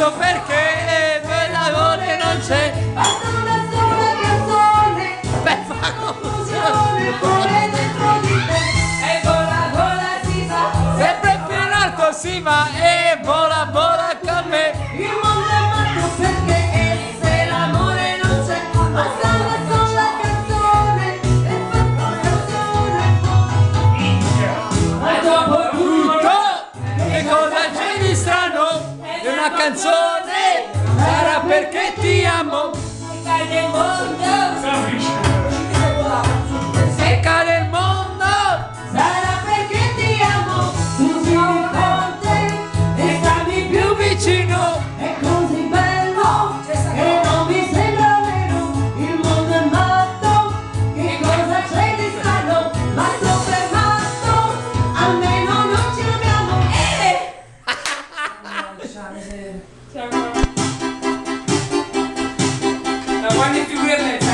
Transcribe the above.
so perché l'amore non c'è. Basta una sola canzone, Beh, fa confusione pure dentro di te. E vola, vola si sa, sempre più in alto si va e vola, vola con me. il mondo è matto perché se l'amore non c'è. Basta una sola canzone, e fa confusione. Ma dopo Tutto, che cosa c'è di strano? È una canzone, sarà perché ti amo. cade il mondo, Se cade il mondo, sarà perché ti amo. Tu sono con te e stammi più vicino. è così bello che non mi sembra vero, il mondo è matto, che cosa c'è di strano, matto per matto, almeno non ci amiamo. Quando figure